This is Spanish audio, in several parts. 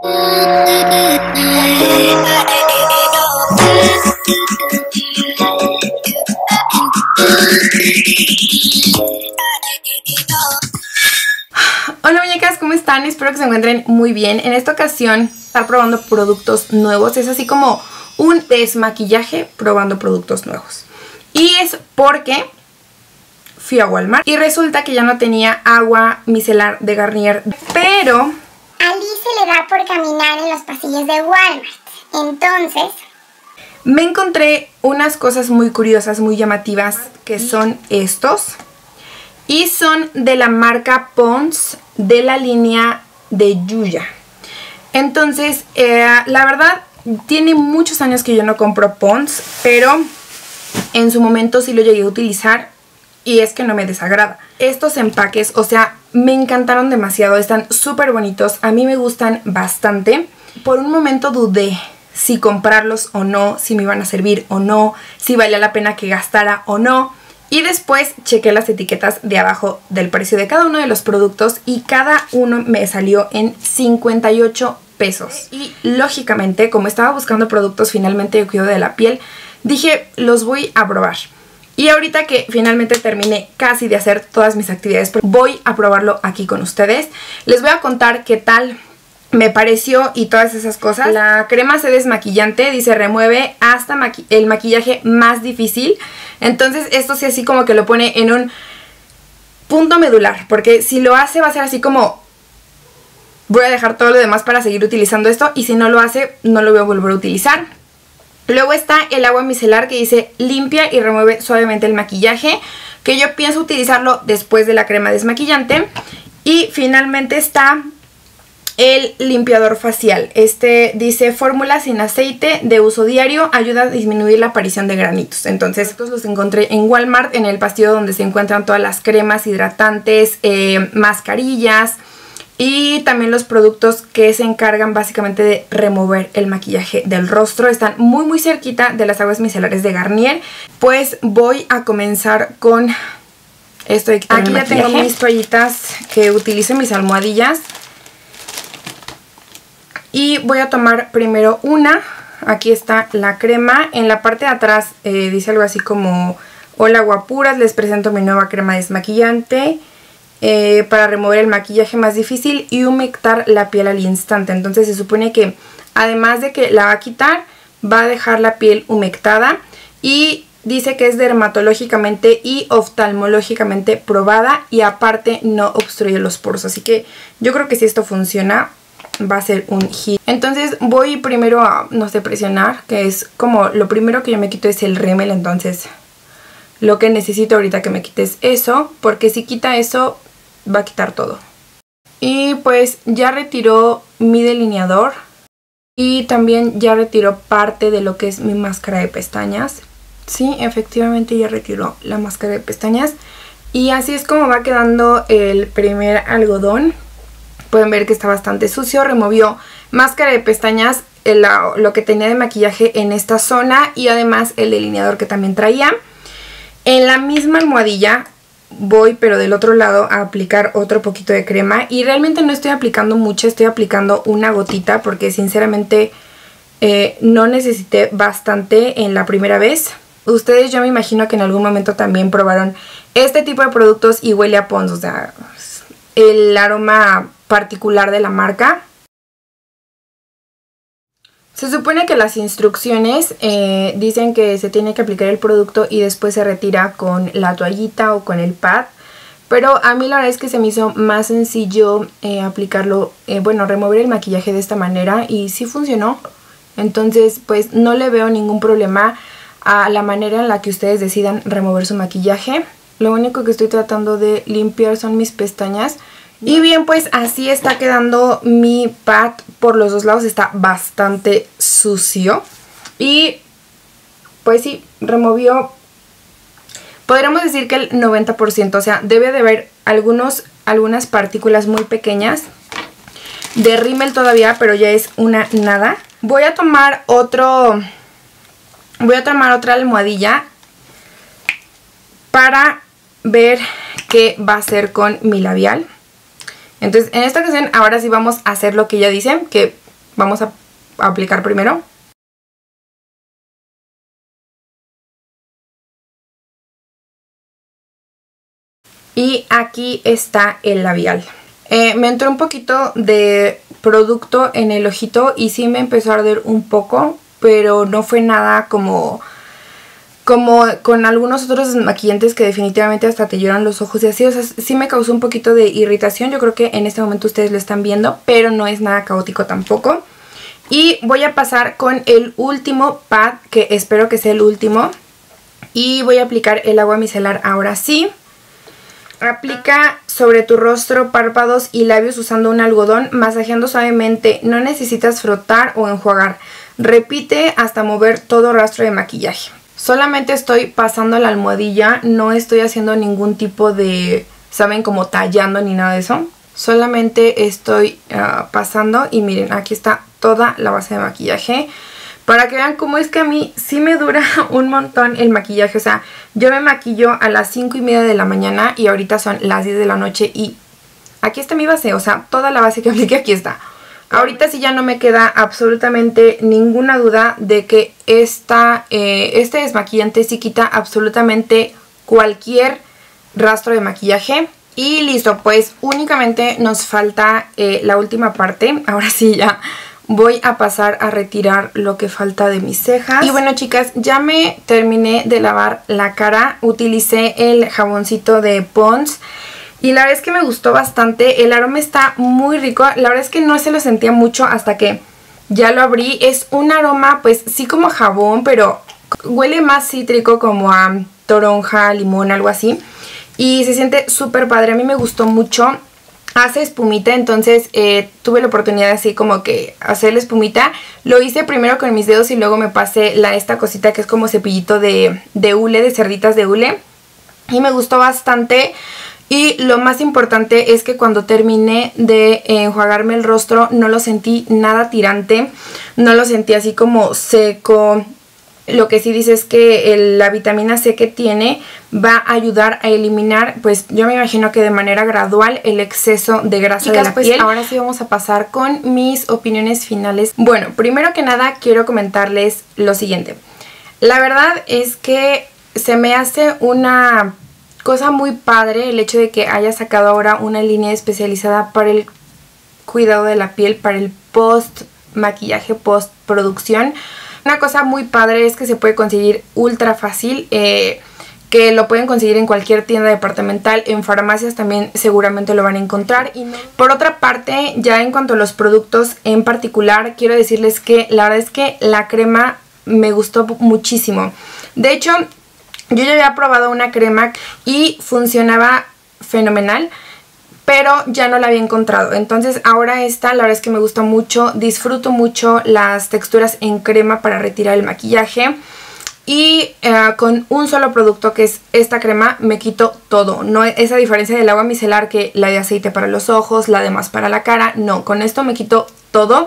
Hola muñecas, ¿cómo están? Espero que se encuentren muy bien. En esta ocasión estar probando productos nuevos. Es así como un desmaquillaje probando productos nuevos. Y es porque fui a Walmart y resulta que ya no tenía agua micelar de Garnier. Pero a Liz se le da por caminar en los pasillos de Walmart. Entonces me encontré unas cosas muy curiosas, muy llamativas, que son estos. Y son de la marca Pond's, de la línea de Yuya. Entonces, la verdad, tiene muchos años que yo no compro Pond's, pero en su momento sí lo llegué a utilizar y es que no me desagrada. Estos empaques, o sea, me encantaron demasiado, están súper bonitos, a mí me gustan bastante. Por un momento dudé si comprarlos o no, si me iban a servir o no, si valía la pena que gastara o no. Y después chequé las etiquetas de abajo del precio de cada uno de los productos y cada uno me salió en 58 pesos. Y lógicamente, como estaba buscando productos finalmente de cuidado de la piel, dije, los voy a probar. Y ahorita que finalmente terminé casi de hacer todas mis actividades, voy a probarlo aquí con ustedes. Les voy a contar qué tal me pareció y todas esas cosas. La crema C desmaquillante dice remueve hasta el maquillaje más difícil. Entonces esto sí así como que lo pone en un punto medular, porque si lo hace va a ser así como voy a dejar todo lo demás para seguir utilizando esto, y si no lo hace no lo voy a volver a utilizar. Luego está el agua micelar que dice limpia y remueve suavemente el maquillaje, que yo pienso utilizarlo después de la crema desmaquillante. Y finalmente está el limpiador facial. Este dice fórmula sin aceite de uso diario, ayuda a disminuir la aparición de granitos. Entonces estos los encontré en Walmart, en el pasillo donde se encuentran todas las cremas, hidratantes, mascarillas y también los productos que se encargan básicamente de remover el maquillaje del rostro. Están muy muy cerquita de las aguas micelares de Garnier. Pues voy a comenzar con esto de quitar el maquillaje. Aquí ya tengo mis toallitas que utilizo, mis almohadillas. Y voy a tomar primero una. Aquí está la crema. En la parte de atrás dice algo así como hola guapuras, les presento mi nueva crema desmaquillante para remover el maquillaje más difícil y humectar la piel al instante. Entonces se supone que además de que la va a quitar, va a dejar la piel humectada. Y dice que es dermatológicamente y oftalmológicamente probada y aparte no obstruye los poros. Así que yo creo que si esto funciona va a ser un hit. Entonces voy primero a, no sé, presionar, que es como lo primero que yo me quito es el rímel. Entonces lo que necesito ahorita que me quites eso, porque si quita eso va a quitar todo. Y pues ya retiró mi delineador y también ya retiró parte de lo que es mi máscara de pestañas. Sí, efectivamente ya retiró la máscara de pestañas. Y así es como va quedando el primer algodón. Pueden ver que está bastante sucio. Removió máscara de pestañas, lo que tenía de maquillaje en esta zona y además el delineador que también traía. En la misma almohadilla voy, pero del otro lado, a aplicar otro poquito de crema. Y realmente no estoy aplicando mucho, estoy aplicando una gotita porque sinceramente no necesité bastante en la primera vez. Ustedes yo me imagino que en algún momento también probaron este tipo de productos y huele a Pond's, o sea, el aroma particular de la marca. Se supone que las instrucciones dicen que se tiene que aplicar el producto y después se retira con la toallita o con el pad, pero a mí la verdad es que se me hizo más sencillo aplicarlo, bueno, remover el maquillaje de esta manera y sí funcionó. Entonces pues no le veo ningún problema a la manera en la que ustedes decidan remover su maquillaje. Lo único que estoy tratando de limpiar son mis pestañas. Y bien, pues así está quedando mi pad por los dos lados. Está bastante sucio. Y pues sí, removió, podríamos decir que el 90%. O sea, debe de haber algunas partículas muy pequeñas de rímel todavía, pero ya es una nada. Voy a tomar otra almohadilla para ver qué va a hacer con mi labial. Entonces en esta ocasión ahora sí vamos a hacer lo que ya dicen, que vamos a aplicar primero. Y aquí está el labial. Me entró un poquito de producto en el ojito y sí me empezó a arder un poco, pero no fue nada como con algunos otros maquillantes que definitivamente hasta te lloran los ojos y así. O sea, sí me causó un poquito de irritación. Yo creo que en este momento ustedes lo están viendo, pero no es nada caótico tampoco. Y voy a pasar con el último pad, que espero que sea el último. Y voy a aplicar el agua micelar ahora sí. Aplica sobre tu rostro, párpados y labios usando un algodón, masajeando suavemente. No necesitas frotar o enjuagar. Repite hasta mover todo rastro de maquillaje. Solamente estoy pasando la almohadilla, no estoy haciendo ningún tipo de, ¿saben? Como tallando ni nada de eso. Solamente estoy pasando y miren, aquí está toda la base de maquillaje. Para que vean cómo es que a mí sí me dura un montón el maquillaje. O sea, yo me maquillo a las 5:30 de la mañana y ahorita son las 10 de la noche y aquí está mi base. O sea, toda la base que apliqué aquí está. Ahorita sí ya no me queda absolutamente ninguna duda de que este desmaquillante sí quita absolutamente cualquier rastro de maquillaje. Y listo, pues únicamente nos falta la última parte. Ahora sí ya voy a pasar a retirar lo que falta de mis cejas. Y bueno, chicas, ya me terminé de lavar la cara. Utilicé el jaboncito de Pond's. Y la verdad es que me gustó bastante. El aroma está muy rico. La verdad es que no se lo sentía mucho hasta que ya lo abrí. Es un aroma pues sí como jabón, pero huele más cítrico, como a toronja, limón, algo así. Y se siente súper padre. A mí me gustó mucho. Hace espumita, entonces tuve la oportunidad de así como que hacer la espumita. Lo hice primero con mis dedos y luego me pasé esta cosita que es como cepillito de hule, de cerditas de hule. Y me gustó bastante. Y lo más importante es que cuando terminé de enjuagarme el rostro no lo sentí nada tirante, no lo sentí así como seco. Lo que sí dice es que la vitamina C que tiene va a ayudar a eliminar, pues yo me imagino que de manera gradual, el exceso de grasa de la piel. Ahora sí vamos a pasar con mis opiniones finales. Bueno, primero que nada quiero comentarles lo siguiente. La verdad es que se me hace una cosa muy padre el hecho de que haya sacado ahora una línea especializada para el cuidado de la piel, para el post maquillaje, post producción. Una cosa muy padre es que se puede conseguir ultra fácil, que lo pueden conseguir en cualquier tienda departamental, en farmacias también seguramente lo van a encontrar. Y no. Por otra parte, ya en cuanto a los productos en particular, quiero decirles que la verdad es que la crema me gustó muchísimo. De hecho, yo ya había probado una crema y funcionaba fenomenal, pero ya no la había encontrado. Entonces ahora esta, la verdad es que me gusta mucho. Disfruto mucho las texturas en crema para retirar el maquillaje. Y con un solo producto, que es esta crema, me quito todo. No es a diferencia del agua micelar, que la de aceite para los ojos, la de más para la cara. No, con esto me quito todo.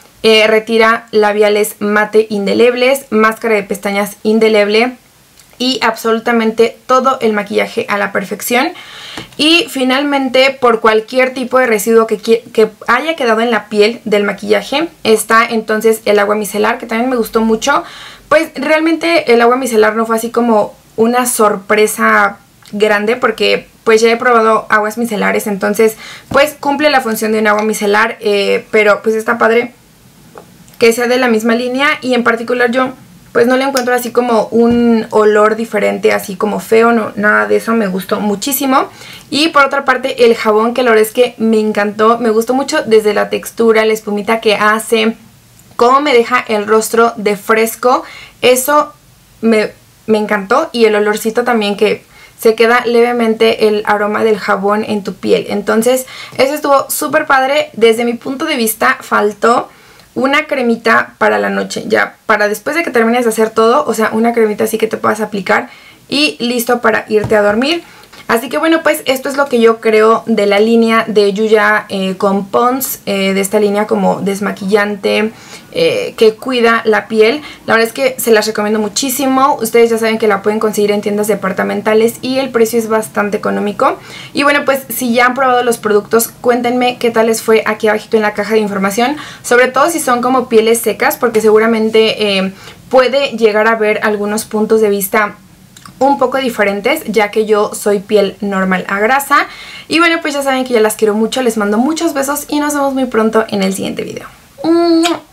Retira labiales mate indelebles, máscara de pestañas indeleble y absolutamente todo el maquillaje a la perfección. Y finalmente, por cualquier tipo de residuo que haya quedado en la piel del maquillaje, está entonces el agua micelar, que también me gustó mucho. Pues realmente el agua micelar no fue así como una sorpresa grande, porque pues ya he probado aguas micelares, entonces pues cumple la función de un agua micelar, pero pues está padre que sea de la misma línea. Y en particular yo pues no le encuentro así como un olor diferente, así como feo, no, nada de eso. Me gustó muchísimo. Y por otra parte, el jabón, que la verdad es que me encantó, me gustó mucho desde la textura, la espumita que hace, cómo me deja el rostro de fresco. Eso me encantó. Y el olorcito también, que se queda levemente el aroma del jabón en tu piel. Entonces eso estuvo súper padre. Desde mi punto de vista faltó una cremita para la noche, ya para después de que termines de hacer todo. O sea, una cremita así que te puedas aplicar y listo para irte a dormir. Así que bueno, pues esto es lo que yo creo de la línea de Yuya con Pond's, de esta línea como desmaquillante que cuida la piel. La verdad es que se las recomiendo muchísimo. Ustedes ya saben que la pueden conseguir en tiendas departamentales y el precio es bastante económico. Y bueno, pues si ya han probado los productos, cuéntenme qué tal les fue aquí abajito en la caja de información, sobre todo si son como pieles secas, porque seguramente puede llegar a haber algunos puntos de vista un poco diferentes, ya que yo soy piel normal a grasa. Y bueno, pues ya saben que yo las quiero mucho, les mando muchos besos y nos vemos muy pronto en el siguiente video.